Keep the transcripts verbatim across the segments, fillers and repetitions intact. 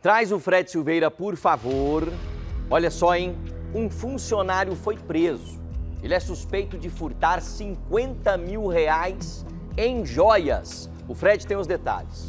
Traz o Fred Silveira, por favor. Olha só, hein? Um funcionário foi preso. Ele é suspeito de furtar cinquenta mil reais em joias. O Fred tem os detalhes.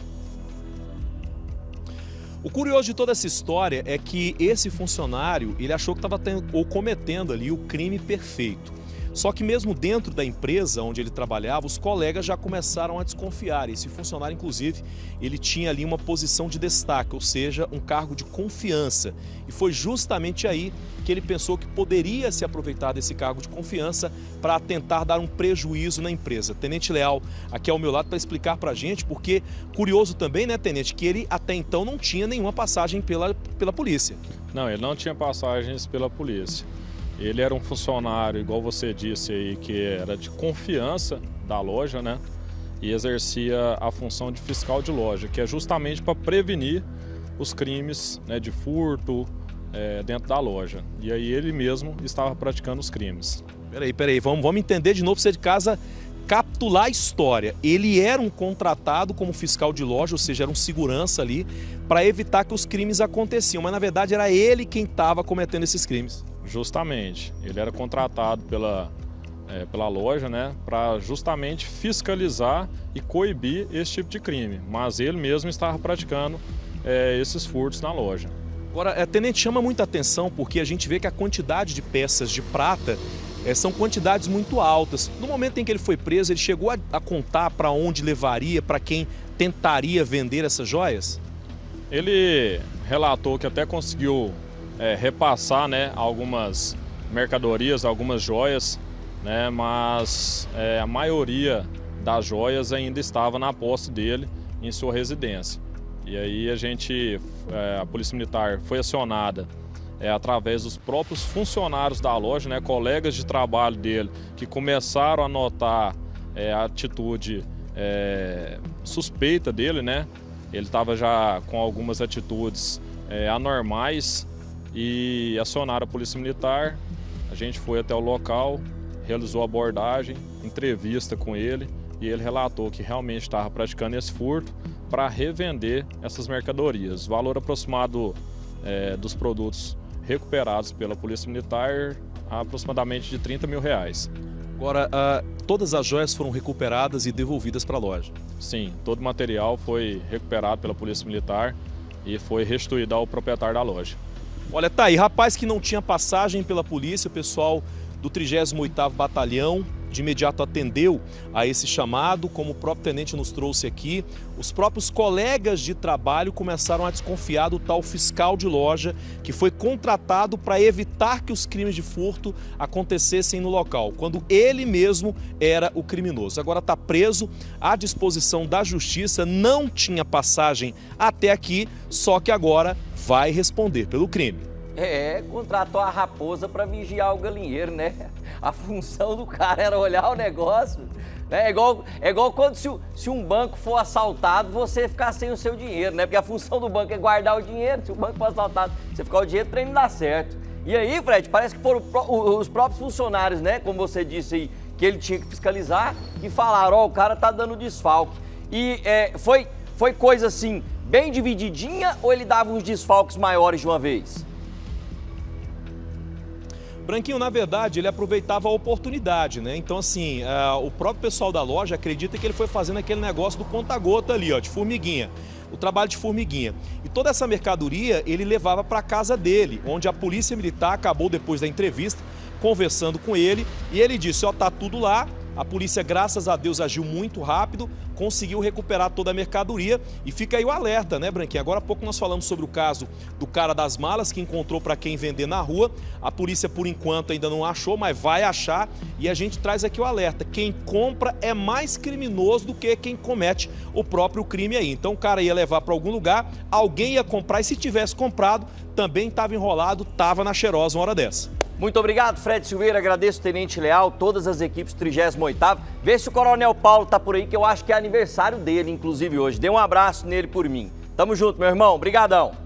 O curioso de toda essa história é que esse funcionário, ele achou que estava ou cometendo ali o crime perfeito. Só que mesmo dentro da empresa onde ele trabalhava, os colegas já começaram a desconfiar. Esse funcionário, inclusive, ele tinha ali uma posição de destaque, ou seja, um cargo de confiança. E foi justamente aí que ele pensou que poderia se aproveitar desse cargo de confiança para tentar dar um prejuízo na empresa. Tenente Leal, aqui ao meu lado, para explicar para a gente, porque curioso também, né, Tenente, que ele até então não tinha nenhuma passagem pela, pela polícia. Não, ele não tinha passagens pela polícia. Ele era um funcionário, igual você disse aí, que era de confiança da loja, né? E exercia a função de fiscal de loja, que é justamente para prevenir os crimes, né, de furto é, dentro da loja. E aí ele mesmo estava praticando os crimes. Peraí, peraí, vamos, vamos entender de novo, você de casa, capitular a história. Ele era um contratado como fiscal de loja, ou seja, era um segurança ali, para evitar que os crimes aconteciam, mas na verdade era ele quem estava cometendo esses crimes. Justamente, ele era contratado pela, é, pela loja, né, para justamente fiscalizar e coibir esse tipo de crime, mas ele mesmo estava praticando é, esses furtos na loja. Agora, é, Tenente, chama muita atenção porque a gente vê que a quantidade de peças de prata é, são quantidades muito altas. No momento em que ele foi preso, ele chegou a, a contar para onde levaria, para quem tentaria vender essas joias? Ele relatou que até conseguiu É, repassar, né, algumas mercadorias, algumas joias, né, mas é, a maioria das joias ainda estava na posse dele em sua residência. E aí a gente, é, a Polícia Militar foi acionada é, através dos próprios funcionários da loja, né, colegas de trabalho dele, que começaram a notar é, a atitude é, suspeita dele, né? Ele estava já com algumas atitudes é, anormais. E acionaram a Polícia Militar, a gente foi até o local, realizou a abordagem, entrevista com ele e ele relatou que realmente estava praticando esse furto para revender essas mercadorias. O valor aproximado é, dos produtos recuperados pela Polícia Militar, aproximadamente de trinta mil reais. Agora, uh, todas as joias foram recuperadas e devolvidas para a loja? Sim, todo o material foi recuperado pela Polícia Militar e foi restituído ao proprietário da loja. Olha, tá aí, rapaz que não tinha passagem pela polícia, o pessoal do trigésimo oitavo Batalhão de imediato atendeu a esse chamado, como o próprio tenente nos trouxe aqui. Os próprios colegas de trabalho começaram a desconfiar do tal fiscal de loja que foi contratado para evitar que os crimes de furto acontecessem no local, quando ele mesmo era o criminoso. Agora está preso à disposição da justiça, não tinha passagem até aqui, só que agora vai responder pelo crime. É, contratou a raposa para vigiar o galinheiro, né? A função do cara era olhar o negócio. É igual, é igual quando se, se um banco for assaltado, você ficar sem o seu dinheiro, né? Porque a função do banco é guardar o dinheiro. Se o banco for assaltado, você ficar o dinheiro, para ele não dar certo. E aí, Fred, parece que foram os próprios funcionários, né? Como você disse aí, que ele tinha que fiscalizar, e falaram, ó, oh, o cara tá dando desfalque. E é, foi, foi coisa assim, bem divididinha, ou ele dava uns desfalques maiores de uma vez? Branquinho, na verdade, ele aproveitava a oportunidade, né? Então, assim, uh, o próprio pessoal da loja acredita que ele foi fazendo aquele negócio do conta-gota ali, ó, de formiguinha. O trabalho de formiguinha. E toda essa mercadoria ele levava para casa dele, onde a Polícia Militar acabou, depois da entrevista, conversando com ele. E ele disse, ó, tá tudo lá. A polícia, graças a Deus, agiu muito rápido, conseguiu recuperar toda a mercadoria e fica aí o alerta, né, Branquinho? Agora há pouco nós falamos sobre o caso do cara das malas que encontrou para quem vender na rua. A polícia, por enquanto, ainda não achou, mas vai achar e a gente traz aqui o alerta. Quem compra é mais criminoso do que quem comete o próprio crime aí. Então o cara ia levar para algum lugar, alguém ia comprar e se tivesse comprado, também estava enrolado, estava na cheirosa uma hora dessa. Muito obrigado, Fred Silveira, agradeço o Tenente Leal, todas as equipes do trigésimo oitavo. Vê se o Coronel Paulo tá por aí, que eu acho que é aniversário dele, inclusive, hoje. Dê um abraço nele por mim. Tamo junto, meu irmão. Obrigadão.